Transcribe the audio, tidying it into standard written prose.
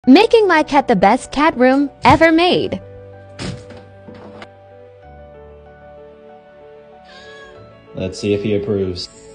Making my cat the best cat room ever made. Let's see if he approves.